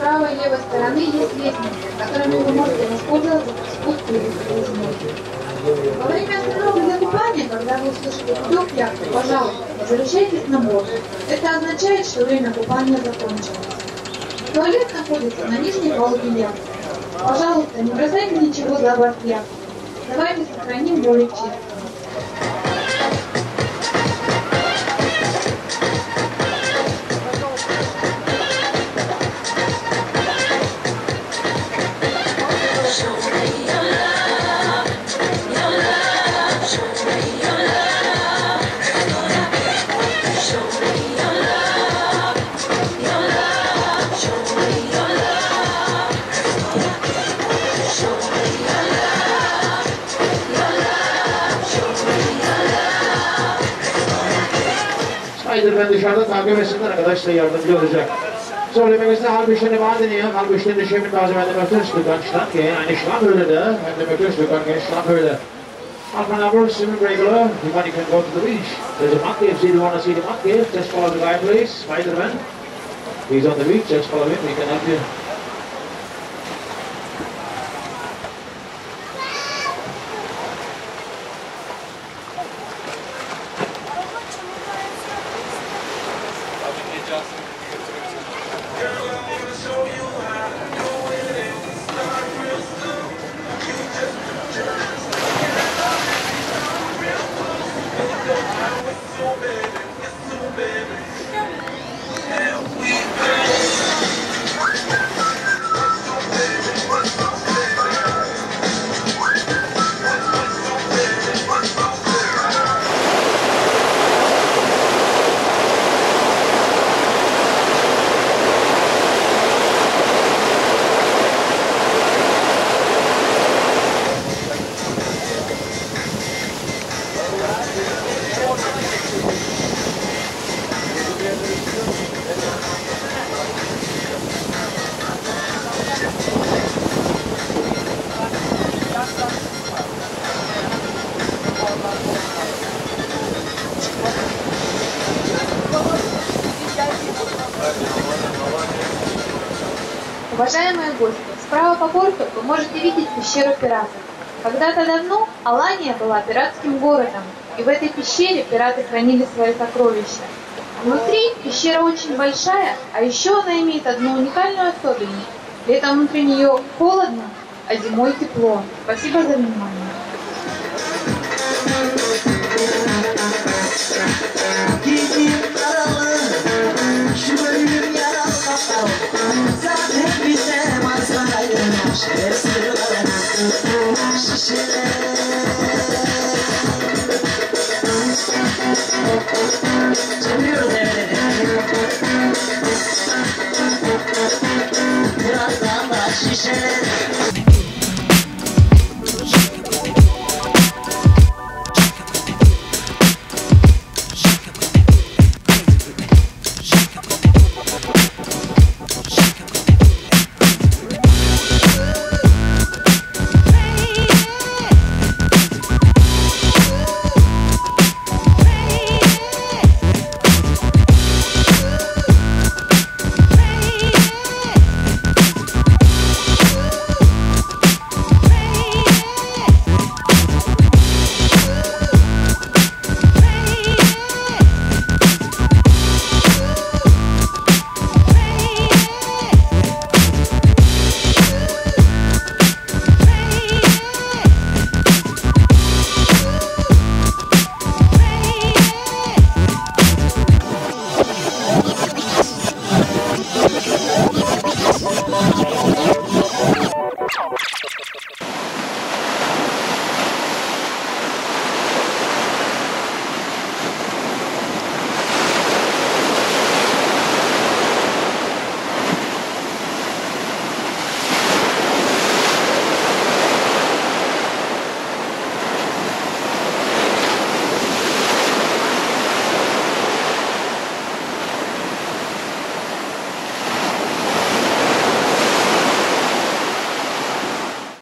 правой и левой стороны есть лестницы, которыми вы можете воспользоваться при спуске или спуске. Во время остановки для купания, когда вы услышите гудок яхты, пожалуйста, возвращайтесь на борт. Это означает, что время купания закончилось. Туалет находится на нижней палубе яхты. Пожалуйста, не бросайте ничего за борт яхты. Давайте сохраним более чисто. Spider-Man dışarıda takip etsinler arkadaşlar, yardımcı olacak. Söylememizde halb işlerini vadeniyor, halb işlerini Schemit Basemen'de Mötürstücken stand, eine Schlamphöhle, eine Mötürstücken, eine Schlamphöhle. Half an hour, swimming regular, you money can go to the beach. There's a monkey, if you want to see the monkey, just follow the guy please, Spider-Man. He's on the beach, just follow him, he can help you. Уважаемые гости, справа по борту вы можете видеть пещеру пиратов. Когда-то давно Алания была пиратским городом, и в этой пещере пираты хранили свои сокровища. Внутри пещера очень большая, а еще она имеет одну уникальную особенность. Летом внутри нее холодно, а зимой тепло. Спасибо за внимание.